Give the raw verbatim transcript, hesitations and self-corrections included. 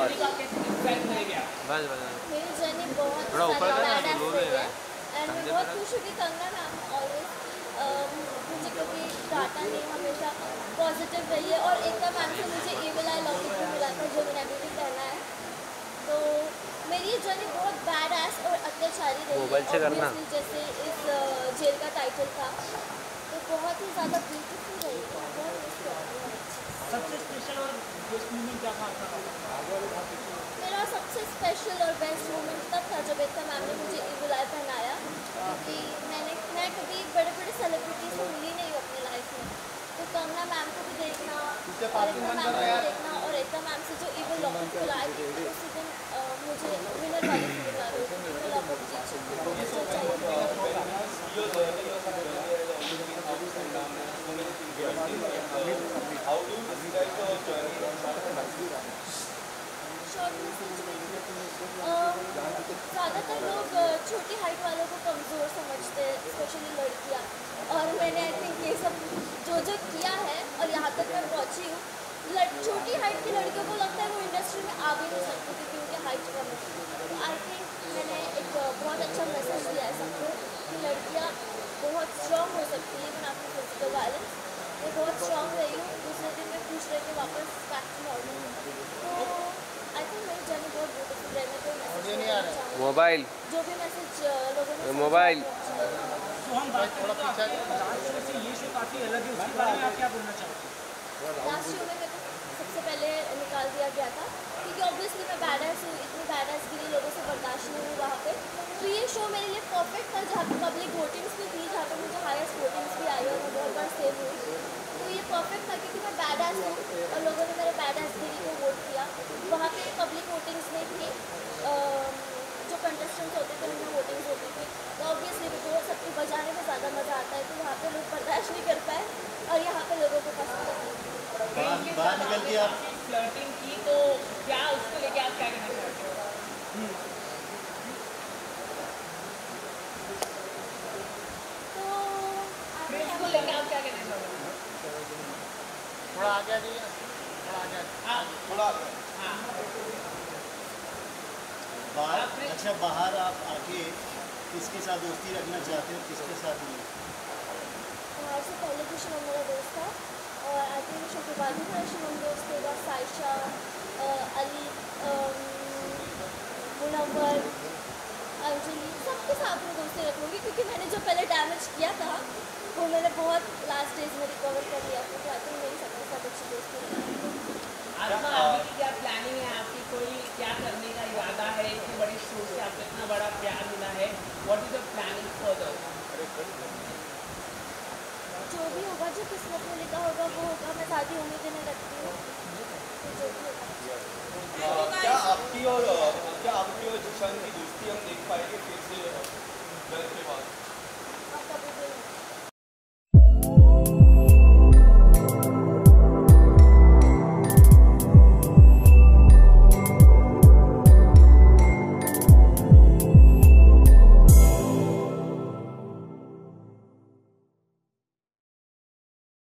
बस बस मेरी जर्नी बहुत थोड़ा ऊपर बैड करना एज लो रही लेगा है एंड मैं बहुत खुश हूँ कि कंगना मैम ऑलवेज मुझे कभी डांटा नहीं, हमेशा पॉजिटिव रही है। और एकदम मैम से मुझे ईविल आई लॉकेट भी मिला था जो मैंने अभी भी पहना है। तो मेरी ये जर्नी बहुत बैड एस और अत्याचारी रही है ऑब्वियसली, जैसे इस जेल का टाइटल था। तो बहुत ही ज़्यादा ब्यूटीफुल रही है, बहुत मिस करती हूँ। सबसे स्पेशल और बेस्ट मोमेंट क्या था? मेरा सबसे स्पेशल और बेस्ट मोमेंट तब था जब एकता मैम ने मुझे ईविल आई पहनाया, क्योंकि मैंने मैं कभी बड़े बड़े सेलिब्रिटीज से मिली नहीं हूँ अपनी लाइफ में। तो कंगना मैम को भी देखना और एकता मैम को भी देखना और एकता मैम से जो ईविल लॉकेट खिलाई थी उसी दिन मुझे विनर वाली फीलिंग आ रही थी। मैं लॉकेट जीत चुकी हूँ, मुझे ज़्यादातर लोग छोटी हाइट वालों को कमज़ोर समझते हैं, स्पेशली लड़कियाँ। और मैंने आई थिंक ये सब जो जो किया है और यहाँ तक मैं पहुँची हूँ। छोटी हाइट की लड़कियों को लगता है वो इंडस्ट्री में आ भी नहीं सकती क्योंकि उनकी हाइट कम है। तो आई थिंक मैंने एक बहुत अच्छा मैसेज दिया है सबको कि लड़कियाँ बहुत स्ट्रॉन्ग हो सकती है इवन आफ्टर फिजिकल वायलेंस। मैं बहुत स्ट्रॉन्ग रही हूँ, दूसरे दिन मैं खुश रह के वापस बैक टू नॉर्मल। तो आई थिंक मेरी जर्नी बहुत ब्यूटीफुल रही। मैं कोई मैसेज नहीं चाहूँगी, मोबाइल जो भी मैसेज लोगों ने मोबाइल तो हम बात करें तो लास्ट शो से ये शो काफ़ी अलग है, उसके बारे में आप क्या बोलना चाहोगे? लास्ट शो में मेरे को सबसे पहले निकाल दिया गया था क्योंकि ऑब्वियसली मैं बैड एस हूँ, इतनी बैड एस गिरी लोगों से बर्दाश्त नहीं हुई वहाँ पे। तो ये शो मेरे लिए परफेक्ट था जहाँ पे पब्लिक वोटिंग्स भी थी, जहाँ पे मुझे हाईएस्ट वोटिंग्स भी आई और मैं बहुत बार सेव हुई। तो ये परफेक्ट था क्योंकि मैं बैड एस हूँ और लोगों ने मेरे बैड एस गिरी को वोट किया। वहाँ पे पब्लिक वोटिंग्स में थी, जो कंटेस्टेंट्स होते थे उनमें वोटिंग्स होती थी। तो ऑब्वियसली वो सबको बजाने में ज़्यादा मज़ा आता है, तो वहाँ पे लोग बर्दाश्त नहीं कर पाए और यहाँ पे लोगों को पसंद आता है। बाहर निकल के आप फ्लर्टिंग की तो क्या उसको लेके आप क्या कहना चाहते हो? तो इसको लेके आप क्या कहना चाहते हो? थोड़ा आगे आ जाइए, थोड़ा आगे हाँ थोड़ा हाँ बाहर। अच्छा, बाहर आप आके किसके साथ दोस्ती रखना चाहते हो, किसके साथ नहीं? बाहर से पहले भी शिवम मेरा दोस्त था और आई थिंक शो के बाद भी मेरा शिवम दोस्त के बाद साइशा, अली, मुनव्वर, अंजलि, सबके साथ में दोस्ती रखूँगी क्योंकि मैंने जो पहले डैमेज किया था वो मैंने बहुत लास्ट डेज में रिकवर कर लिया था। तो आई थिंक मेरी सबके साथ अच्छी दोस्ती रखूँगी। आसमा, आगे की क्या प्लानिंग है आपकी? कोई क्या करने का इरादा है? इतनी बड़ी शो से आपको इतना बड़ा प्यार मिला है, what is the planning further? जो भी होगा, जो किस्मत में लिखा होगा वो होगा। मैं ज़्यादा उम्मीदें नहीं रखती हूँ, तो जो भी होगा। क्या आपकी और क्या आपकी और जिशान की दोस्ती हम देख पाएंगे फिर से घर के बाद?